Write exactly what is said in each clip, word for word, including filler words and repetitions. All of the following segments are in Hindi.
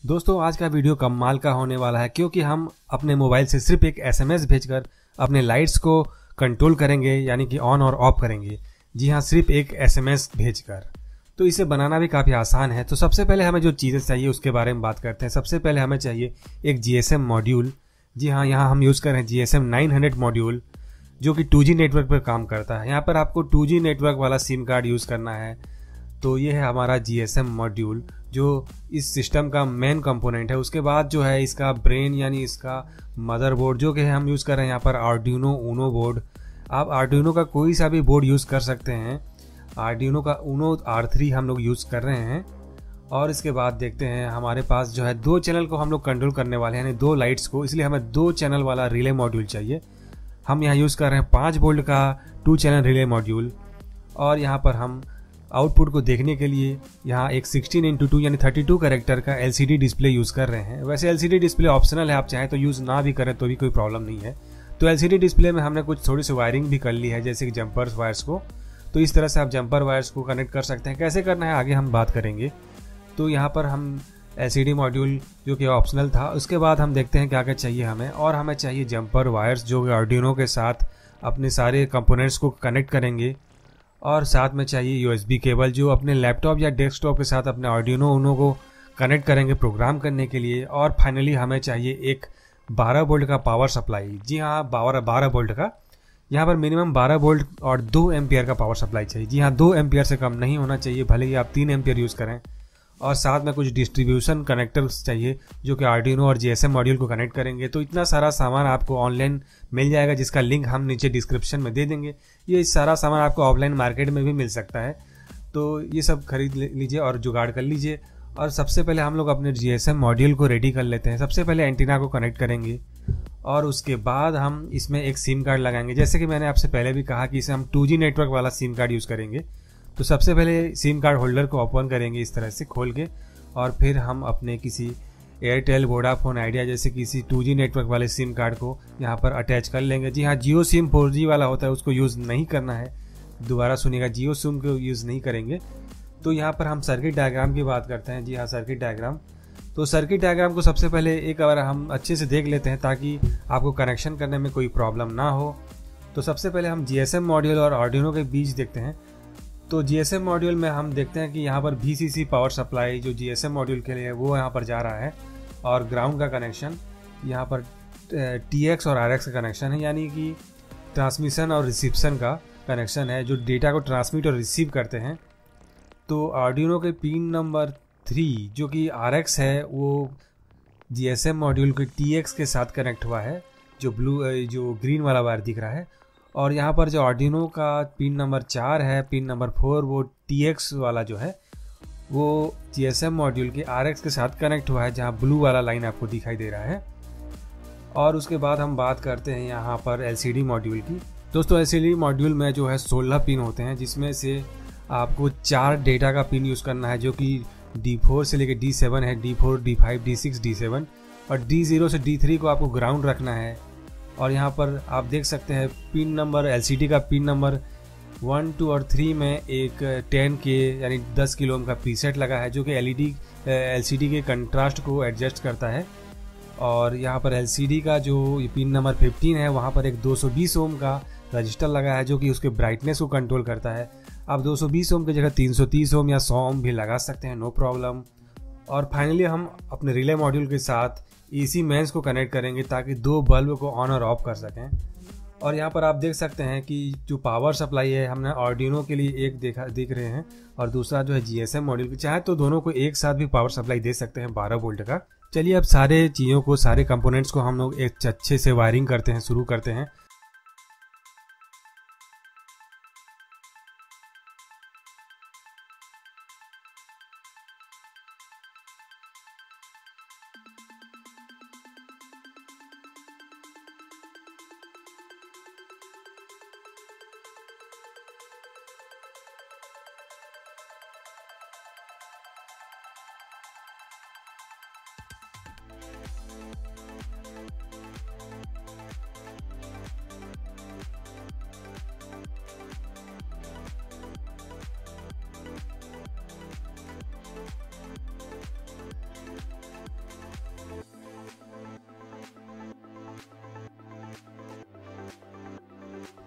दोस्तों आज का वीडियो कमाल का होने वाला है क्योंकि हम अपने मोबाइल से सिर्फ एक एसएमएस भेजकर अपने लाइट्स को कंट्रोल करेंगे, यानी कि ऑन और ऑफ करेंगे। जी हाँ, सिर्फ एक एसएमएस भेजकर। तो इसे बनाना भी काफ़ी आसान है। तो सबसे पहले हमें जो चीज़ें चाहिए उसके बारे में बात करते हैं। सबसे पहले हमें चाहिए एक जीएसएम मॉड्यूल। जी हाँ, यहाँ हम यूज़ कर रहे हैं जीएसएम नाइन हंड्रेड मॉड्यूल जो कि टू जी नेटवर्क पर काम करता है। यहाँ पर आपको टू जी नेटवर्क वाला सिम कार्ड यूज़ करना है। तो ये है हमारा जीएसएम मॉड्यूल जो इस सिस्टम का मेन कंपोनेंट है। उसके बाद जो है इसका ब्रेन यानी इसका मदरबोर्ड जो कि हम यूज़ कर रहे हैं यहाँ पर आर्डिनो ऊनो बोर्ड। आप आर्डिनो का कोई सा भी बोर्ड यूज़ कर सकते हैं। आर्डिनो का ऊनो आर थ्री हम लोग यूज़ कर रहे हैं। और इसके बाद देखते हैं हमारे पास जो है दो चैनल को हम लोग कंट्रोल करने वाले हैं, यानी दो लाइट्स को, इसलिए हमें दो चैनल वाला रिले मॉड्यूल चाहिए। हम यहाँ यूज़ कर रहे हैं पाँच वोल्ट का टू चैनल रिले मॉड्यूल। और यहाँ पर हम आउटपुट को देखने के लिए यहाँ एक सिक्सटीन इंटू टू यानी थर्टी टू कैरेक्टर का एलसीडी डिस्प्ले यूज़ कर रहे हैं। वैसे एलसीडी डिस्प्ले ऑप्शनल है, आप चाहें तो यूज़ ना भी करें तो भी कोई प्रॉब्लम नहीं है। तो एलसीडी डिस्प्ले में हमने कुछ थोड़ी सी वायरिंग भी कर ली है, जैसे कि जंपर्स वायर्स को। तो इस तरह से आप जंपर वायर्स को कनेक्ट कर सकते हैं। कैसे करना है आगे हम बात करेंगे। तो यहाँ पर हम एलसीडी मॉड्यूल जो कि ऑप्शनल था, उसके बाद हम देखते हैं क्या क्या चाहिए हमें। और हमें चाहिए जंपर वायर्स जो कि आर्डिनो के साथ अपने सारे कंपोनेंट्स को कनेक्ट करेंगे। और साथ में चाहिए यूएसबी केबल जो अपने लैपटॉप या डेस्कटॉप के साथ अपने आर्डिनो ऊनो को कनेक्ट करेंगे प्रोग्राम करने के लिए। और फाइनली हमें चाहिए एक बारह वोल्ट का पावर सप्लाई। जी हाँ, बारह बारह वोल्ट का। यहाँ पर मिनिमम बारह वोल्ट और दो एम्पियर का पावर सप्लाई चाहिए। जी हाँ, दो एम्पियर से कम नहीं होना चाहिए, भले ही आप तीन एम्पियर यूज़ करें। और साथ में कुछ डिस्ट्रीब्यूशन कनेक्टर्स चाहिए जो कि आर्डिनो और जीएसएम मॉड्यूल को कनेक्ट करेंगे। तो इतना सारा सामान आपको ऑनलाइन मिल जाएगा, जिसका लिंक हम नीचे डिस्क्रिप्शन में दे देंगे। ये सारा सामान आपको ऑफलाइन मार्केट में भी मिल सकता है। तो ये सब खरीद लीजिए और जुगाड़ कर लीजिए। और सबसे पहले हम लोग अपने जीएसएम मॉड्यूल को रेडी कर लेते हैं। सबसे पहले एंटीना को कनेक्ट करेंगे और उसके बाद हम इसमें एक सिम कार्ड लगाएंगे। जैसे कि मैंने आपसे पहले भी कहा कि इसे हम टू जी नेटवर्क वाला सिम कार्ड यूज़ करेंगे। तो सबसे पहले सिम कार्ड होल्डर को ओपन करेंगे इस तरह से खोल के, और फिर हम अपने किसी एयरटेल, वोडाफोन, आइडिया जैसे किसी टू जी नेटवर्क वाले सिम कार्ड को यहाँ पर अटैच कर लेंगे। जी हाँ, जियो सिम फोर जी वाला होता है, उसको यूज़ नहीं करना है। दोबारा सुनिएगा, जियो सिम को यूज़ नहीं करेंगे। तो यहाँ पर हम सर्किट डायग्राम की बात करते हैं। जी हाँ, सर्किट डायग्राम। तो सर्किट डायग्राम को सबसे पहले एक बार हम अच्छे से देख लेते हैं ताकि आपको कनेक्शन करने में कोई प्रॉब्लम ना हो। तो सबसे पहले हम जीएसएम मॉड्यूल और आर्डिनो के बीच देखते हैं। तो जीएसएम मॉड्यूल में हम देखते हैं कि यहाँ पर वीसीसी पावर सप्लाई जो जीएसएम मॉड्यूल के लिए है वो यहाँ पर जा रहा है। और ग्राउंड का कनेक्शन यहाँ पर टीएक्स और आरएक्स का कनेक्शन है, यानी कि ट्रांसमिशन और रिसिप्शन का कनेक्शन है, जो डेटा को ट्रांसमिट और रिसीव करते हैं। तो आर्डिनो के पिन नंबर थ्री जो कि आरएक्स है वो जीएसएम मॉड्यूल के टीएक्स के साथ कनेक्ट हुआ है, जो ब्लू जो ग्रीन वाला वायर दिख रहा है। और यहाँ पर जो आर्डिनो का पिन नंबर चार है, पिन नंबर फोर, वो टीएक्स वाला जो है वो जीएसएम मॉड्यूल के आरएक्स के साथ कनेक्ट हुआ है, जहाँ ब्लू वाला लाइन आपको दिखाई दे रहा है। और उसके बाद हम बात करते हैं यहाँ पर एलसीडी मॉड्यूल की। दोस्तों एलसीडी मॉड्यूल में जो है सोलह पिन होते हैं, जिसमें से आपको चार डेटा का पिन यूज़ करना है, जो कि डी फोर से लेकर डी सेवन है, D four, D five, D six, D seven. और डी ज़ीरो से डी थ्री को आपको ग्राउंड रखना है। और यहाँ पर आप देख सकते हैं पिन नंबर, एलसीडी का पिन नंबर वन, टू और थ्री में एक टेन के यानी दस किलो ओम का प्रीसेट लगा है, जो कि एलईडी एलसीडी के कंट्रास्ट को एडजस्ट करता है। और यहाँ पर एलसीडी का जो पिन नंबर फिफ्टीन है, वहाँ पर एक दो सौ बीस ओम का रजिस्टर लगा है, जो कि उसके ब्राइटनेस को कंट्रोल करता है। आप दो सौ बीस ओम की जगह तीन सौ तीस ओम या सौ ओम भी लगा सकते हैं, नो प्रॉब्लम। और फाइनली हम अपने रिले मॉड्यूल के साथ एसी मेंस को कनेक्ट करेंगे ताकि दो बल्ब को ऑन और ऑफ कर सकें। और यहाँ पर आप देख सकते हैं कि जो पावर सप्लाई है हमने आर्डिनो के लिए एक देखा देख रहे हैं, और दूसरा जो है जीएसएम मॉड्यूल की। चाहे तो दोनों को एक साथ भी पावर सप्लाई दे सकते हैं बारह वोल्ट का। चलिए अब सारे चीज़ों को, सारे कंपोनेंट्स को हम लोग एक अच्छे से वायरिंग करते हैं, शुरू करते हैं।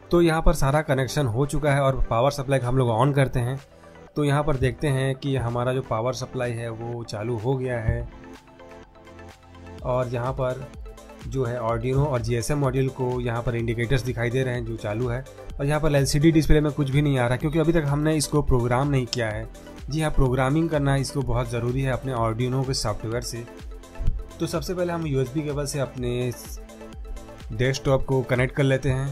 तो यहाँ पर सारा कनेक्शन हो चुका है और पावर सप्लाई हम लोग ऑन करते हैं तो यहाँ पर देखते हैं कि हमारा जो पावर सप्लाई है वो चालू हो गया है और यहाँ पर जो है आर्डिनो और जीएसएम मॉड्यूल को यहाँ पर इंडिकेटर्स दिखाई दे रहे हैं जो चालू है। और यहाँ पर एलसीडी डिस्प्ले में कुछ भी नहीं आ रहा क्योंकि अभी तक हमने इसको प्रोग्राम नहीं किया है। जी हाँ, प्रोग्रामिंग करना इसको बहुत ज़रूरी है अपने आर्डिनो के सॉफ्टवेयर से। तो सबसे पहले हम यूएसबी केबल से अपने डेस्कटॉप को कनेक्ट कर लेते हैं।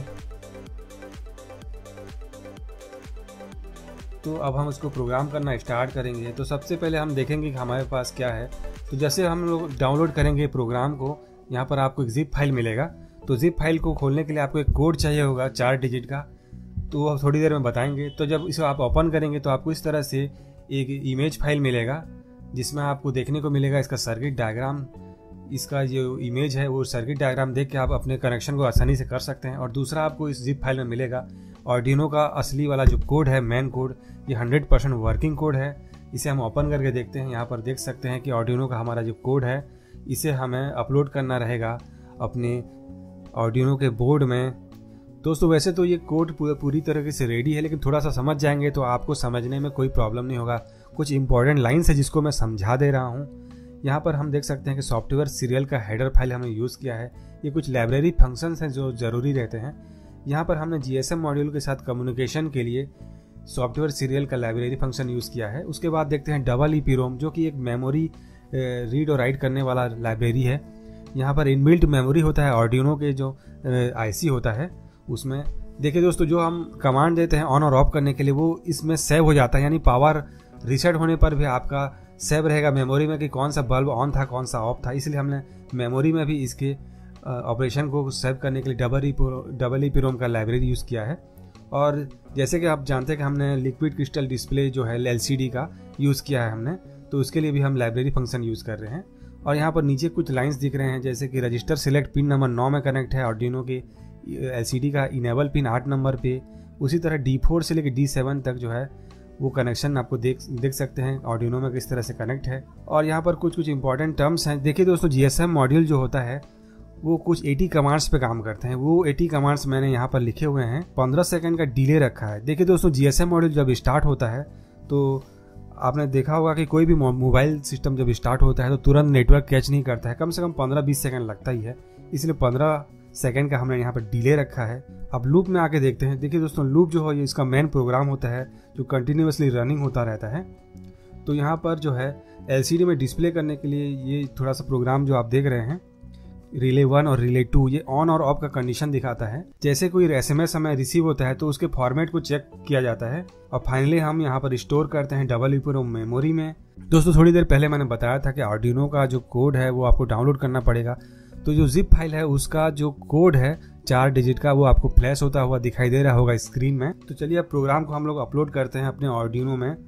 तो अब हम इसको प्रोग्राम करना स्टार्ट करेंगे। तो सबसे पहले हम देखेंगे कि हमारे पास क्या है। तो जैसे हम लोग डाउनलोड करेंगे प्रोग्राम को, यहाँ पर आपको एक जिप फाइल मिलेगा। तो जिप फाइल को खोलने के लिए आपको एक कोड चाहिए होगा चार डिजिट का, तो वो थोड़ी देर में बताएंगे। तो जब इसे आप ओपन करेंगे तो आपको इस तरह से एक इमेज फाइल मिलेगा जिसमें आपको देखने को मिलेगा इसका सर्किट डायग्राम। इसका जो इमेज है वो सर्किट डायग्राम देख के आप अपने कनेक्शन को आसानी से कर सकते हैं। और दूसरा आपको इस जिप फाइल में मिलेगा आर्डिनो का असली वाला जो कोड है, मेन कोड, ये हंड्रेड परसेंट वर्किंग कोड है। इसे हम ओपन करके देखते हैं। यहाँ पर देख सकते हैं कि आर्डिनो का हमारा जो कोड है इसे हमें अपलोड करना रहेगा अपने आर्डिनो के बोर्ड में। दोस्तों वैसे तो ये कोड पूरी तरीके से रेडी है, लेकिन थोड़ा सा समझ जाएंगे तो आपको समझने में कोई प्रॉब्लम नहीं होगा। कुछ इंपॉर्टेंट लाइन्स है जिसको मैं समझा दे रहा हूँ। यहाँ पर हम देख सकते हैं कि सॉफ्टवेयर सीरियल का हेडर फाइल हमने यूज़ किया है। ये कुछ लाइब्रेरी फंक्शंस हैं जो ज़रूरी रहते हैं। यहाँ पर हमने जीएसएम मॉड्यूल के साथ कम्युनिकेशन के लिए सॉफ्टवेयर सीरियल का लाइब्रेरी फंक्शन यूज़ किया है। उसके बाद देखते हैं डबल ई पी रोम, जो कि एक मेमोरी रीड और राइट करने वाला लाइब्रेरी है। यहाँ पर इनबिल्ट मेमोरी होता है आर्डिनो के जो आईसी होता है उसमें। देखिए दोस्तों, जो हम कमांड देते हैं ऑन और ऑफ करने के लिए वो इसमें सेव हो जाता है, यानी पावर रीसेट होने पर भी आपका सेव रहेगा मेमोरी में कि कौन सा बल्ब ऑन था, कौन सा ऑफ था। इसलिए हमने मेमोरी में भी इसके ऑपरेशन को सेव करने के लिए double E double E P ROM का लाइब्रेरी यूज़ किया है। और जैसे कि आप जानते हैं कि हमने लिक्विड क्रिस्टल डिस्प्ले जो है एलसीडी का यूज़ किया है हमने, तो उसके लिए भी हम लाइब्रेरी फंक्शन यूज़ कर रहे हैं। और यहाँ पर नीचे कुछ लाइंस दिख रहे हैं जैसे कि रजिस्टर सिलेक्ट पिन नंबर नौ में कनेक्ट है आर्डिनो के एलसीडी का, इनेबल पिन आठ नंबर पे। उसी तरह डी फोर से लेकर डी सेवन तक जो है वो कनेक्शन आपको देख देख सकते हैं आर्डिनो में किस तरह से कनेक्ट है। और यहाँ पर कुछ कुछ इंपॉर्टेंट टर्म्स हैं। देखिए दोस्तों, जीएसएम मॉड्यूल जो होता है वो कुछ अस्सी कमांड्स पे काम करते हैं। वो अस्सी कमांड्स मैंने यहाँ पर लिखे हुए हैं। पंद्रह सेकंड का डिले रखा है। देखिए दोस्तों, जीएसएम मॉड्यूल जब स्टार्ट होता है तो आपने देखा होगा कि कोई भी मोबाइल सिस्टम जब स्टार्ट होता है तो तुरंत नेटवर्क कैच नहीं करता है, कम से कम पंद्रह बीस सेकंड लगता ही है। इसलिए पंद्रह सेकंड का हमने यहाँ पर डिले रखा है। अब लूप में आके देखते हैं। देखिए दोस्तों, लूप जो है ये इसका मेन प्रोग्राम होता है जो कंटिन्यूसली रनिंग होता रहता है। तो यहाँ पर जो है एलसीडी में डिस्प्ले करने के लिए ये थोड़ा सा प्रोग्राम जो आप देख रहे हैं, रिले वन और रिले टू, ये ऑन और ऑफ का कंडीशन दिखाता है। जैसे कोई एसएमएस हमें रिसीव होता है तो उसके फॉर्मेट को चेक किया जाता है और फाइनली हम यहाँ पर स्टोर करते हैं double E P ROM memory में। दोस्तों थोड़ी देर पहले मैंने बताया था कि आर्डिनो का जो कोड है वो आपको डाउनलोड करना पड़ेगा। तो जो जिप फाइल है उसका जो कोड है चार डिजिट का वो आपको फ्लैश होता हुआ दिखाई दे रहा होगा स्क्रीन में। तो चलिए अब प्रोग्राम को हम लोग अपलोड करते हैं अपने आर्डिनो में।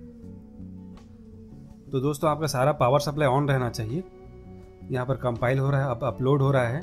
तो दोस्तों आपका सारा पावर सप्लाई ऑन रहना चाहिए। यहाँ पर कंपाइल हो रहा है, अब अपलोड हो रहा है।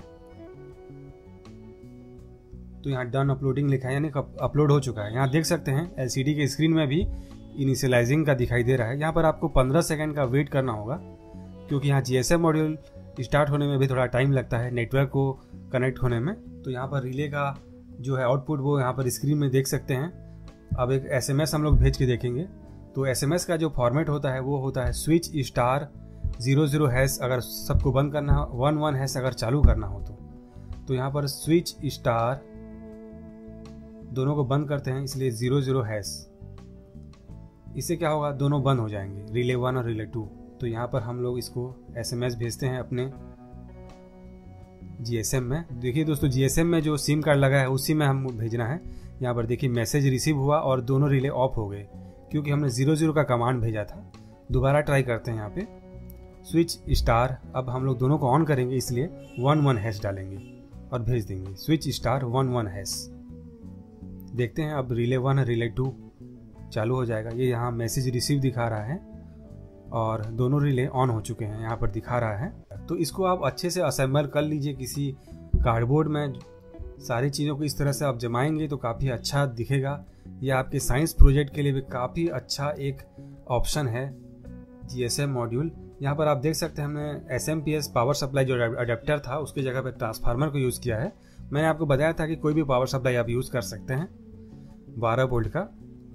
तो यहाँ डन अपलोडिंग लिखा है, यानी अपलोड हो चुका है। यहाँ देख सकते हैं एलसीडी के स्क्रीन में भी इनिशियलाइजिंग का दिखाई दे रहा है। यहाँ पर आपको पंद्रह सेकंड का वेट करना होगा क्योंकि यहाँ जीएसएम मॉड्यूल स्टार्ट होने में भी थोड़ा टाइम लगता है नेटवर्क को कनेक्ट होने में। तो यहाँ पर रिले का जो है आउटपुट वो यहाँ पर स्क्रीन में देख सकते हैं। अब एक एसएमएस हम लोग भेज के देखेंगे। तो एसएमएस का जो फॉर्मेट होता है वो होता है switch star zero zero hash अगर सबको बंद करना हो, वन वन हैश अगर चालू करना हो तो तो यहाँ पर स्विच स्टार दोनों को बंद करते हैं, इसलिए जीरो जीरो हैश। इससे क्या होगा, दोनों बंद हो जाएंगे, रिले वन और रिले टू। तो यहाँ पर हम लोग इसको एसएमएस भेजते हैं अपने जीएसएम में। देखिए दोस्तों, जीएसएम में जो सिम कार्ड लगा है उसी में हम भेजना है। यहाँ पर देखिए मैसेज रिसीव हुआ और दोनों रिले ऑफ हो गए क्योंकि हमने जीरो जीरो का कमांड भेजा था। दोबारा ट्राई करते हैं यहाँ पे स्विच स्टार। अब हम लोग दोनों को ऑन करेंगे इसलिए वन वन हैश डालेंगे और भेज देंगे switch star one one hash. देखते हैं अब रिले वन रिले टू चालू हो जाएगा। ये यहाँ मैसेज रिसीव दिखा रहा है और दोनों रिले ऑन हो चुके हैं, यहाँ पर दिखा रहा है। तो इसको आप अच्छे से असेंबल कर लीजिए किसी कार्डबोर्ड में। सारी चीज़ों को इस तरह से आप जमाएंगे तो काफ़ी अच्छा दिखेगा। ये आपके साइंस प्रोजेक्ट के लिए भी काफ़ी अच्छा एक ऑप्शन है जीएसएम मॉड्यूल। यहाँ पर आप देख सकते हैं हमने एसएमपीएस पावर सप्लाई जो अडेप्टर था उसकी जगह पे ट्रांसफार्मर को यूज़ किया है। मैंने आपको बताया था कि कोई भी पावर सप्लाई आप यूज़ कर सकते हैं बारह वोल्ट का।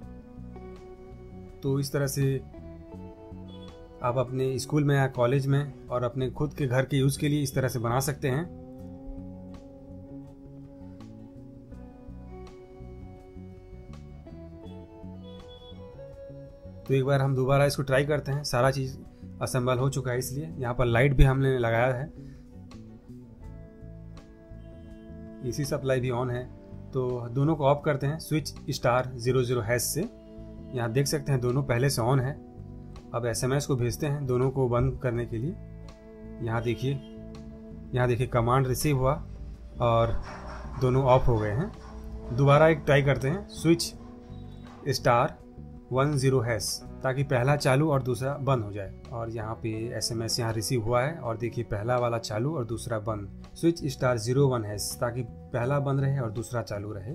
तो इस तरह से आप अपने स्कूल में या कॉलेज में और अपने खुद के घर के यूज़ के लिए इस तरह से बना सकते हैं। तो एक बार हम दोबारा इसको ट्राई करते हैं। सारा चीज़ असेंबल हो चुका है, इसलिए यहाँ पर लाइट भी हमने लगाया है, एसी सप्लाई भी ऑन है। तो दोनों को ऑफ करते हैं switch star zero zero hash से। यहाँ देख सकते हैं दोनों पहले से ऑन है। अब एसएमएस को भेजते हैं दोनों को बंद करने के लिए। यहाँ देखिए यहाँ देखिए कमांड रिसीव हुआ और दोनों ऑफ हो गए हैं। दोबारा एक ट्राई करते हैं switch star one zero hash, ताकि पहला चालू और दूसरा बंद हो जाए। और यहाँ पे एसएमएस यहाँ रिसीव हुआ है और देखिए पहला वाला चालू और दूसरा बंद। Switch star zero one hash, ताकि पहला बंद रहे और दूसरा चालू रहे।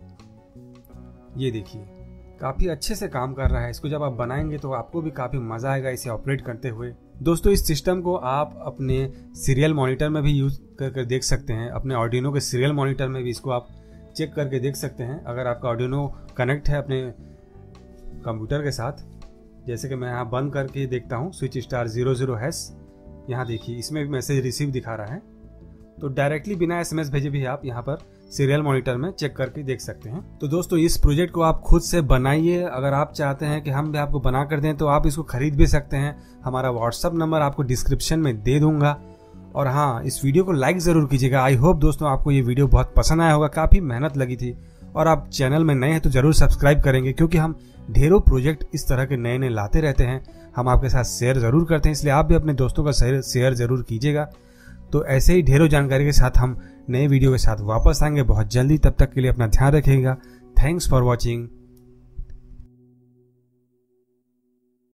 ये देखिए काफ़ी अच्छे से काम कर रहा है। इसको जब आप बनाएंगे तो आपको भी काफ़ी मज़ा आएगा इसे ऑपरेट करते हुए। दोस्तों इस सिस्टम को आप अपने सीरियल मॉनिटर में भी यूज़ करके देख सकते हैं। अपने आर्डिनो के सीरियल मॉनिटर में भी इसको आप चेक करके देख सकते हैं। अगर आपका आर्डिनो कनेक्ट है अपने कंप्यूटर के साथ, जैसे कि मैं यहाँ बंद करके देखता हूँ switch star zero zero hash. यहाँ देखिए इसमें मैसेज रिसीव दिखा रहा है। तो डायरेक्टली बिना एसएमएस भेजे भी आप यहाँ पर सीरियल मॉनिटर में चेक करके देख सकते हैं। तो दोस्तों इस प्रोजेक्ट को आप खुद से बनाइए। अगर आप चाहते हैं कि हम भी आपको बना कर दें तो आप इसको खरीद भी सकते हैं। हमारा व्हाट्सअप नंबर आपको डिस्क्रिप्शन में दे दूंगा। और हाँ, इस वीडियो को लाइक ज़रूर कीजिएगा। आई होप दोस्तों आपको ये वीडियो बहुत पसंद आया होगा। काफ़ी मेहनत लगी थी। और आप चैनल में नए हैं तो ज़रूर सब्सक्राइब करेंगे, क्योंकि हम ढेरों प्रोजेक्ट इस तरह के नए नए लाते रहते हैं। हम आपके साथ शेयर ज़रूर करते हैं, इसलिए आप भी अपने दोस्तों का शेयर ज़रूर कीजिएगा। तो ऐसे ही ढेरों जानकारी के साथ हम नए वीडियो के साथ वापस आएंगे बहुत जल्दी। तब तक के लिए अपना ध्यान रखिएगा। Thanks for watching.